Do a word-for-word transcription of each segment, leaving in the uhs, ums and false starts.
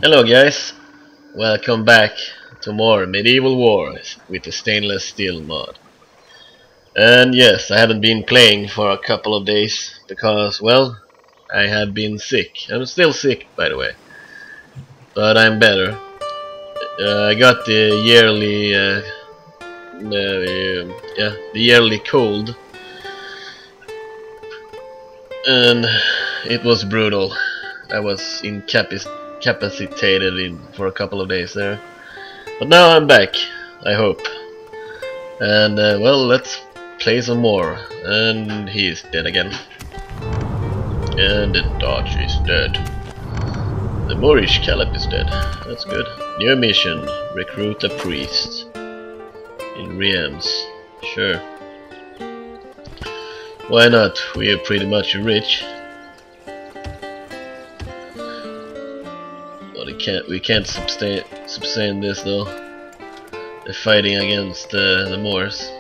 Hello guys, welcome back to more Medieval Wars with the stainless steel mod. And yes, I haven't been playing for a couple of days because, well, I have been sick. I'm still sick, by the way, but I'm better. Uh, I got the yearly, uh, uh, yeah, the yearly cold, and it was brutal. I was incapacitated in for a couple of days there. But now I'm back, I hope. And uh, well, let's play some more. And he is dead again. And the Dodge is dead. The Moorish Caliph is dead. That's good. New mission: recruit a priest in Reims. Sure. Why not? We are pretty much rich. But we can't. We can't sustain sustain this though. They're fighting against uh, the Moors.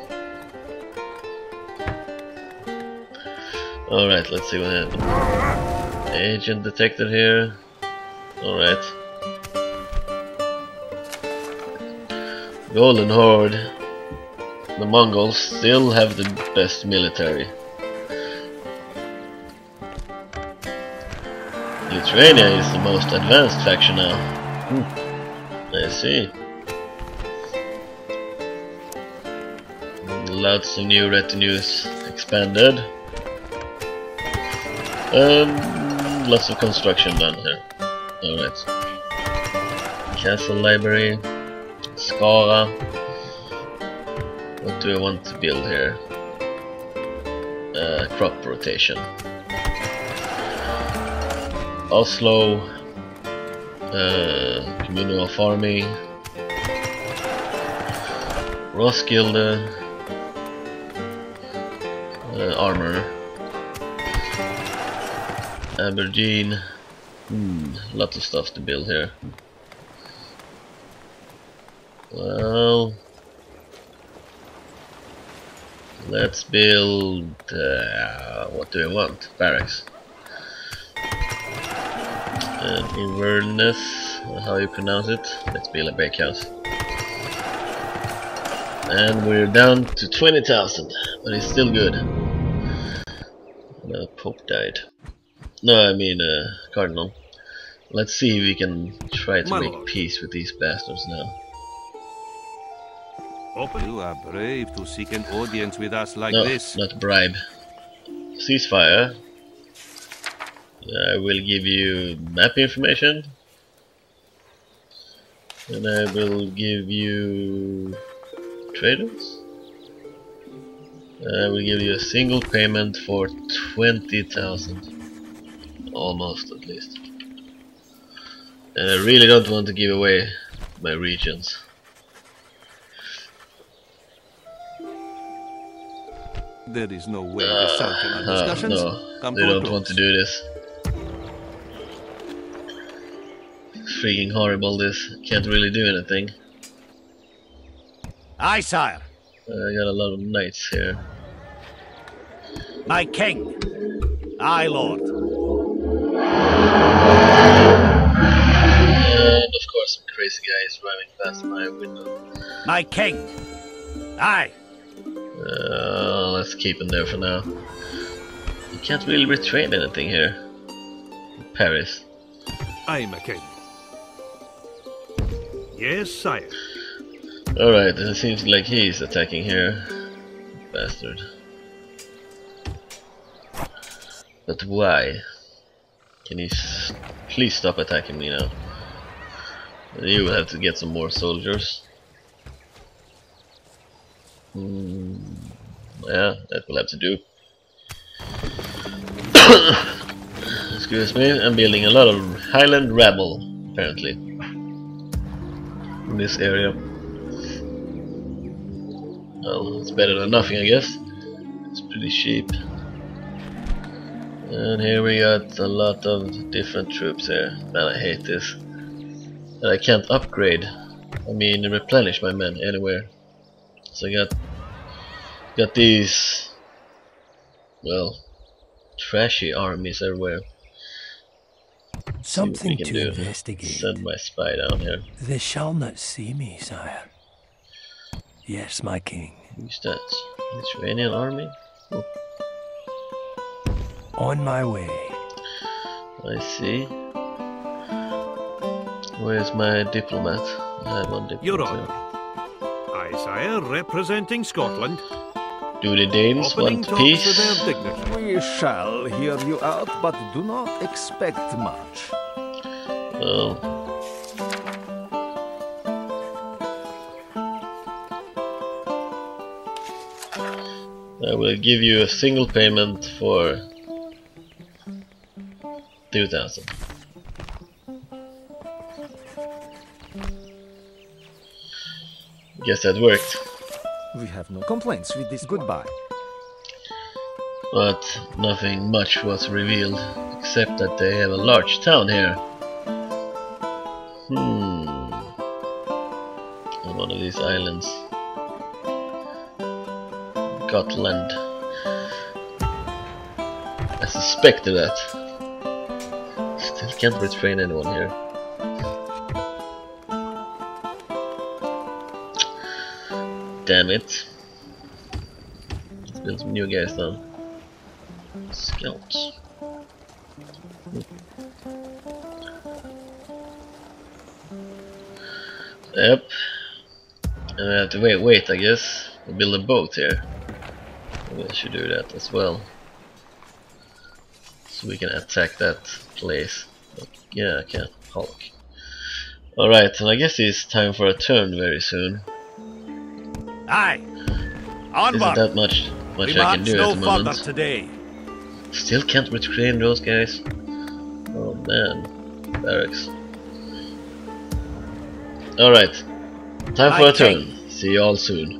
Alright, let's see what happened. Agent detected here. Alright. Golden Horde. The Mongols still have the best military. Lithuania is the most advanced faction now. Hmm. I see. Lots of new retinues expanded. Um, lots of construction done here. Alright. Castle library. Skara. What do I want to build here? Uh, crop rotation. Oslo. Uh, communal farming. Roskilde. Uh, armor. Aberdeen. Hmm, lots of stuff to build here. Well, let's build. Uh, what do I want? Barracks. And Inverness, how you pronounce it? Let's build a bakehouse. And we're down to twenty thousand, but it's still good. Uh, Pope died. No, I mean uh, Cardinal. Let's see if we can try to My make lord. peace with these bastards now. You are brave to seek an audience with us like No, this. not bribe. Ceasefire. I will give you map information. And I will give you traders. I will give you a single payment for twenty thousand. Almost, at least. And I really don't want to give away my regions. There is no way Uh, to Sultan our uh, discussions. no, Come they to a don't close. want to do this. It's freaking horrible, this. Can't really do anything. Aye, sire. Uh, I got a lot of knights here. My king. Aye, lord. And of course some crazy guy is driving past my window. My king. Aye. Uh, let's keep him there for now. You can't really retrain anything here. Paris. I am a king. Yes, sire. Alright, it seems like he's attacking here. Bastard. But why? Can you s please stop attacking me now? You will have to get some more soldiers. Hmm. Yeah, that will have to do. Excuse me, I'm building a lot of Highland rabble, apparently, in this area. Well, it's better than nothing, I guess. It's pretty cheap. And here we got a lot of different troops here. Man, I hate this. And I can't upgrade. I mean, replenish my men anywhere. So I got got these, well, trashy armies everywhere. Something can to do. investigate. Send my spy down here. They shall not see me, sire. Yes, my king. Who's that? Lithuanian army? Oh, On my way. I see. Where's my diplomat? I have one diplomat. Your Honour. Aye, sire, representing Scotland. Do the Danes Opening want talks peace? with their dignitary. We shall hear you out, but do not expect much. Oh. I will give you a single payment for two thousand. Guess that worked. We have no complaints with this. Goodbye. But nothing much was revealed, except that they have a large town here. Hmm. On one of these islands. Gotland. I suspected that. Still can't restrain anyone here. Damn it. Let's build some new guys down. Scouts. Yep. And I have to wait, wait, I guess. We'll build a boat here. Maybe I should do that as well. So we can attack that place. But yeah, I can't. Hulk. Alright, and I guess it's time for a turn very soon. Aye. Isn't Onward. that much much We I can march do no at the further moment. today. Still can't retrain those guys. Oh man, barracks. Alright, time for My a turn. king. See you all soon.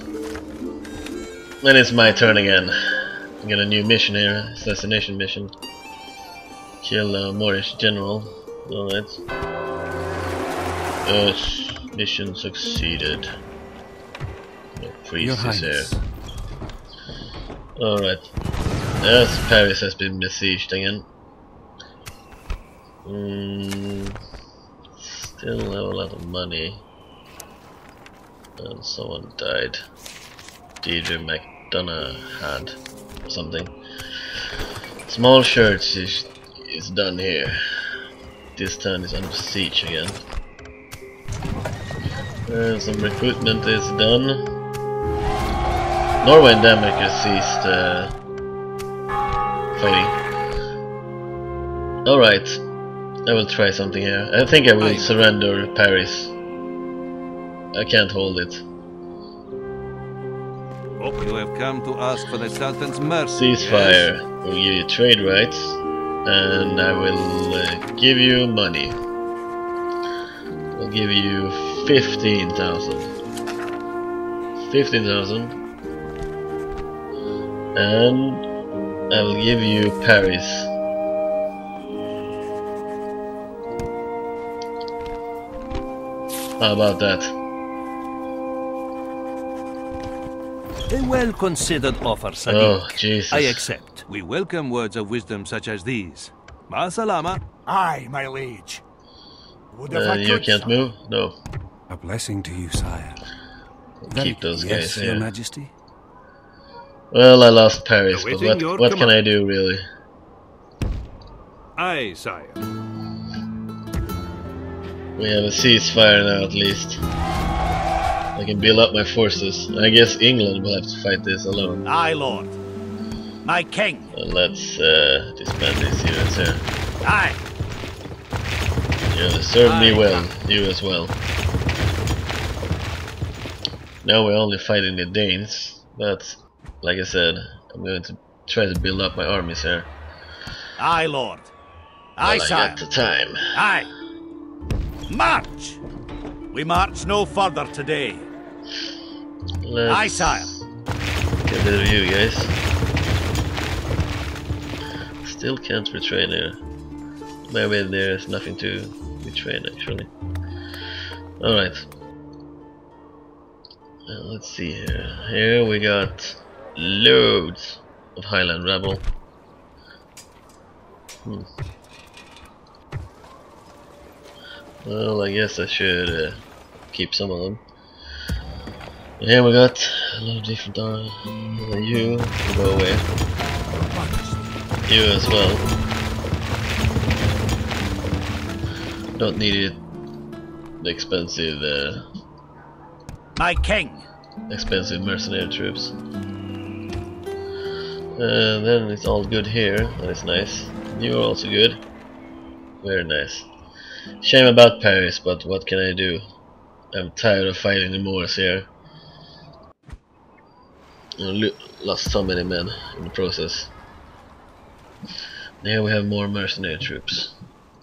Then it's my turn again. I got a new mission here, assassination mission. Kill a Moorish general. Alright. Yes, mission succeeded. No Your priest is here. Highness. Alright. Yes, Paris has been besieged again. Mm, still have a lot of money. And someone died. Deirdre McDonough had something. Small church is, is done here. This town is under siege again. And some recruitment is done. Norway and Denmark has ceased uh, fighting. Alright, I will try something here. I think I will Aye. surrender Paris. I can't hold it. Hope you have come to ask for the Sultan's mercy. Ceasefire. yes? We'll give you trade rights, and I will uh, give you money. I'll give you fifteen thousand. Fifteen thousand. And I will give you Paris. How about that? A well-considered offer, Sadiq. Oh, Jesus. I accept. We welcome words of wisdom such as these. Ma salama. Aye, my liege. Would if Uh, I you could, can't sire. move? No. A blessing to you, sire. Keep those yes, guys Your here. Majesty. Well, I lost Paris, but Awaiting what, your what can command. I do, really? Aye, sire. We have a ceasefire now, at least. I can build up my forces. I guess England will have to fight this alone. Aye, lord. My king. Uh, let's uh, disband these units here. Aye. You have served me Aye. well, you as well. Now we're only fighting the Danes, but like I said, I'm going to try to build up my armies here. Aye, lord. Aye, While I sire. got the time. Aye. March. We march no further today. Let's Aye, sire. get rid of you guys. Still can't retrain here. Maybe there's nothing to retrain actually. Alright. Uh, let's see here. Here we got loads of Highland Rebel. Hmm. Well, I guess I should uh, keep some of them. And here we got a lot of different arms. Uh, you can go away. You as well. Don't need it. The expensive, uh, My king. expensive mercenary troops. Uh, then it's all good here. That is nice. You are also good. Very nice. Shame about Paris, but what can I do? I'm tired of fighting the Moors here. I lo lost so many men in the process. Here we have more mercenary troops.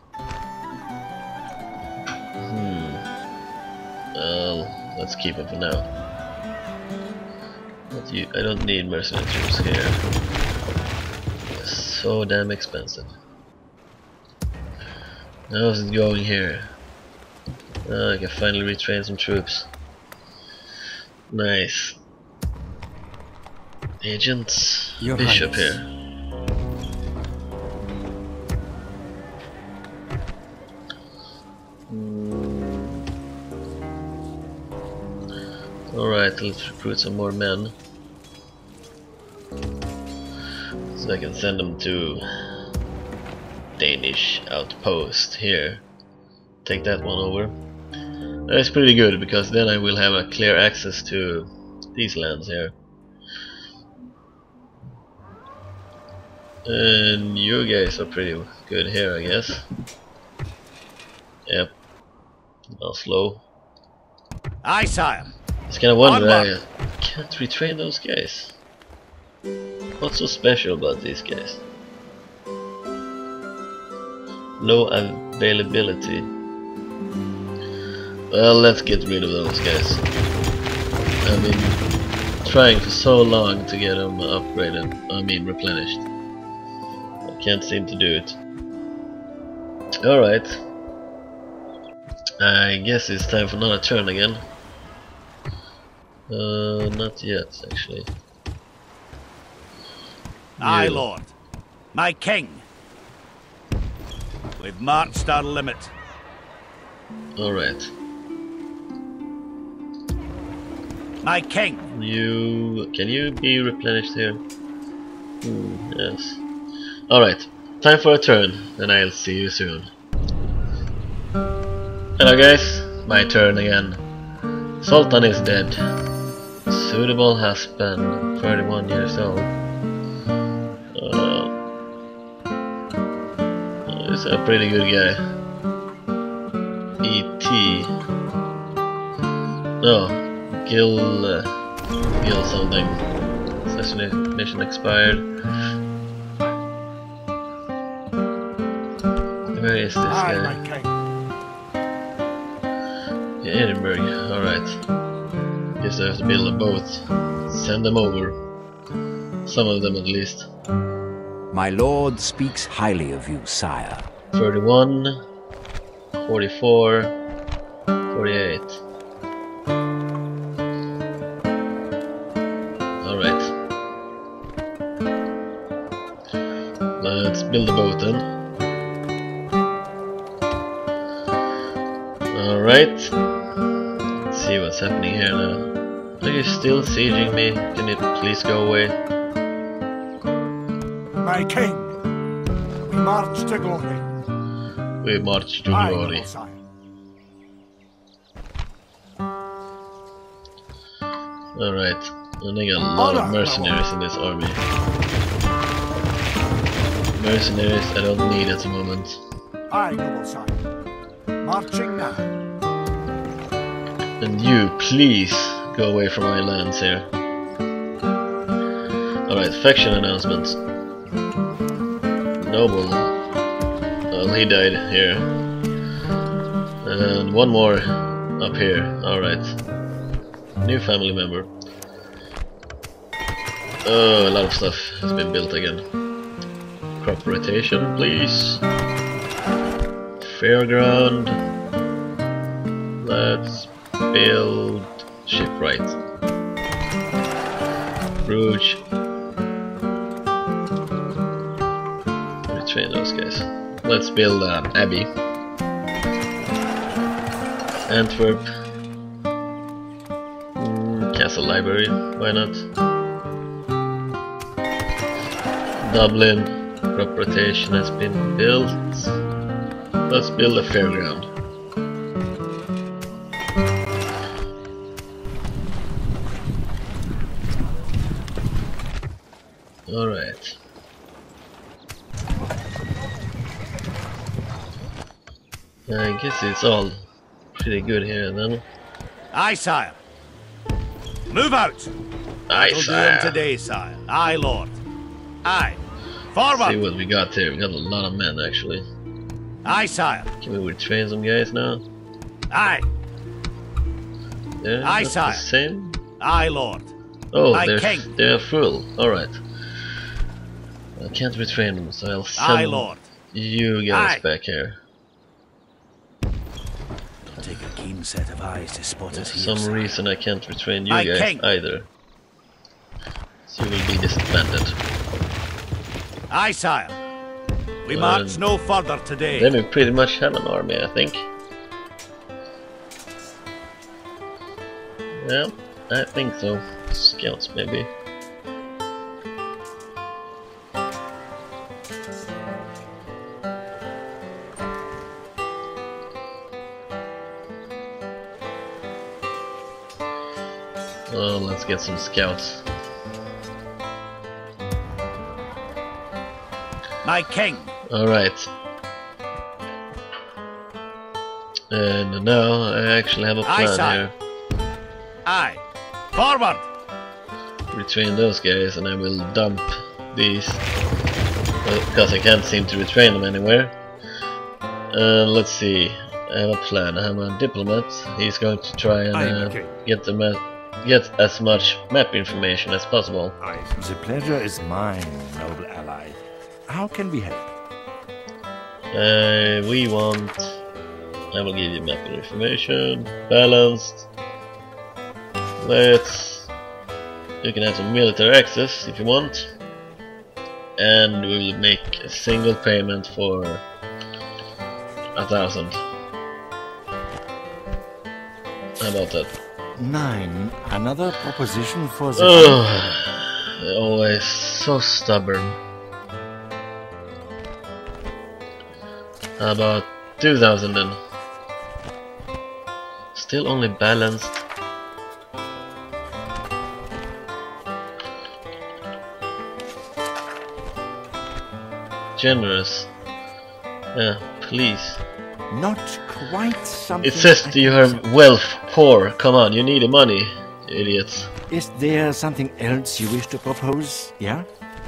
Hmm. Well, let's keep them for now. But you, I don't need mercenary troops here. They're so damn expensive. How's it going here? Oh, I can finally retrain some troops. Nice. Agents, Your Bishop Highness. here. Mm. Alright, let's recruit some more men. So I can send them to Danish outpost here. Take that one over. That's pretty good, because then I will have a clear access to these lands here. And you guys are pretty good here, I guess. Yep. Not slow. Aye, sire. It's kinda wonder I Onward. can't retrain those guys. What's so special about these guys? Low availability. Well, let's get rid of those guys. I've been trying for so long to get them upgraded, I mean replenished. I can't seem to do it. Alright. I guess it's time for another turn again. Uh, not yet, actually. Aye, You. lord. My king. We've marched our limit. Alright. My king. You... can you be replenished here? Hmm, yes. Alright, time for a turn, and I'll see you soon. Hello guys, my turn again. Sultan is dead. Suitable husband, thirty-one years old. Uh, he's a pretty good guy. E T. No, Gil... Uh, Gil something. Assassination mission expired. Where is this guy? Yeah, Edinburgh, alright. Guess I have to build a boat. Send them over. Some of them at least. My lord speaks highly of you, sire. thirty-one, forty-four, forty-eight. Alright. Let's build a boat then. Alright. Let's see what's happening here now. Are you still sieging me? Can you please go away? My king, we march to glory. We march to Aye, glory. noble sire. Alright. And I got a lot of mercenaries in this army. Mercenaries I don't need at the moment. Aye, noble sire. Marching now. And you, please, go away from my lands here. Alright, faction announcements. Noble. Well, he died here. And one more up here. Alright. New family member. Oh, a lot of stuff has been built again. Crop rotation, please. Fairground. Let's build shipwright. Bruges. Retrain those guys. Let's build an abbey. Antwerp. Mm, Castle Library, why not? Dublin, crop rotation has been built. Let's build a fairground. Alright. I guess it's all pretty good here then. Aye, sire. Move out. Aye, We'll do sire. them today, sire. Aye, lord. Aye. See Forward. what we got here. We got a lot of men actually. Aye, sire. Can we retrain some guys now? Aye. Yeah, Aye, that's sire. the same. Aye, lord. Oh, Aye, they're king. they're full. All right. I can't retrain them, so I'll send Aye, lord. you guys Aye. back here. It'll take a keen set of eyes to spot For us here. some sire. reason I can't retrain you Aye, guys king. either. So you will be disbanded. Aye, sire. We Um, march no further today. Then we pretty much have an army, I think. Yeah, I think so. Scouts, maybe. Well, let's get some scouts. My king. Alright. And now I actually have a Aye, plan sire. here. Aye. Forward. Retrain those guys and I will dump these. Well, because I can't seem to retrain them anywhere. Uh, let's see. I have a plan. I have a diplomat. He's going to try and Aye, uh, okay. get the map, get as much map information as possible. Aye. The pleasure is mine, noble ally. How can we help? Uh, we want. I will give you map information. Balanced. Let's. You can have some military access if you want. And we will make a single payment for a thousand. How about that? Nine. Another proposition for the... Oh, they're always so stubborn. How about two thousand then? Still only balanced. Generous. Yeah, please. Not quite something... It says I that you can are do. wealth poor. Come on, you need the money, idiots. Is there something else you wish to propose? Yeah?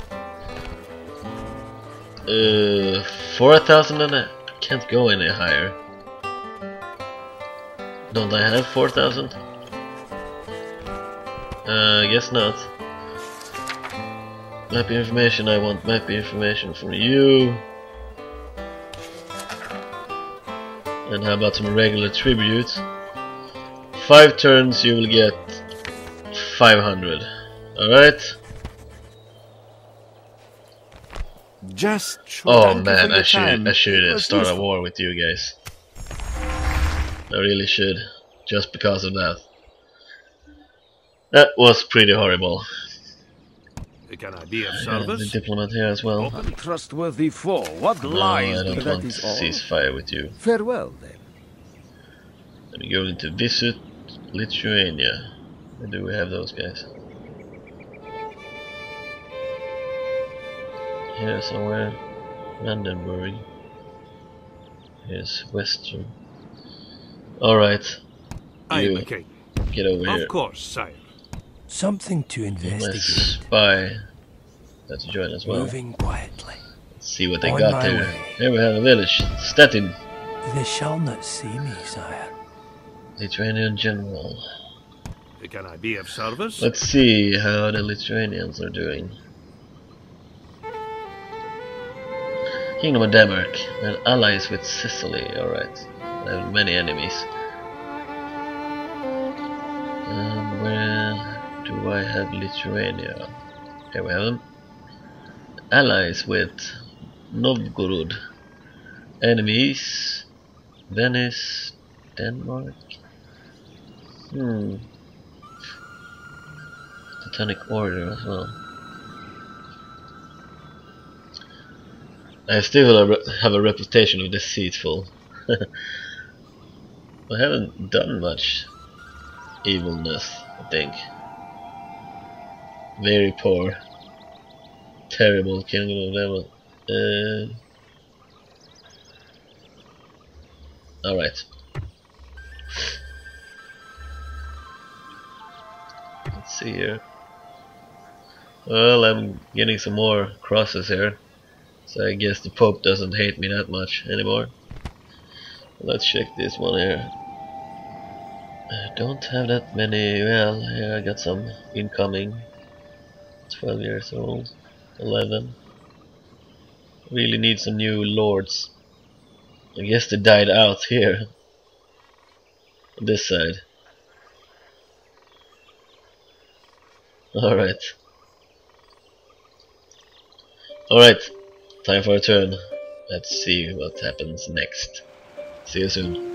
Uh, four thousand and I can't go any higher. Don't I have four thousand? Uh, I guess not. Map information, I want map information from you. And how about some regular tribute? Five turns you will get five hundred. Alright? Just... show Oh thank you man, for I your should time. I should It uh, was start a useful. war with you guys. I really should, just because of that. That was pretty horrible. Can I be of Uh, the service? diplomat here as well. Untrustworthy foe. What No, lies I do don't that want to is all. cease fire with you. Farewell, then. Let me go into visit Lithuania. Where do we have those guys? Here somewhere. Brandenburg. Here's Western. Alright, Aye, you my king. get over here. Of course, sire. Something to My investigate. spy has to join as well. Moving quietly. Let's see what they On got my here. way. Here we have a village. Stettin. They shall not see me, sire. Lithuanian general. Can I be of service? Let's see how the Lithuanians are doing. Kingdom of Denmark and allies with Sicily. Alright. I have many enemies. And where do I have Lithuania? Here we have them. Allies with Novgorod. Enemies Venice, Denmark. Hmm. Teutonic Order as well. I still have a, have a reputation of deceitful. I haven't done much evilness, I think. Very poor. Terrible Kingdom of Devil. Uh, Alright. Let's see here. Well, I'm getting some more crosses here. So I guess the Pope doesn't hate me that much anymore. Let's check this one here. I don't have that many. Well, here I got some incoming. twelve years old. eleven. Really need some new lords. I guess they died out here. On this side. Alright. Alright. Time for a turn. Let's see what happens next. See you soon.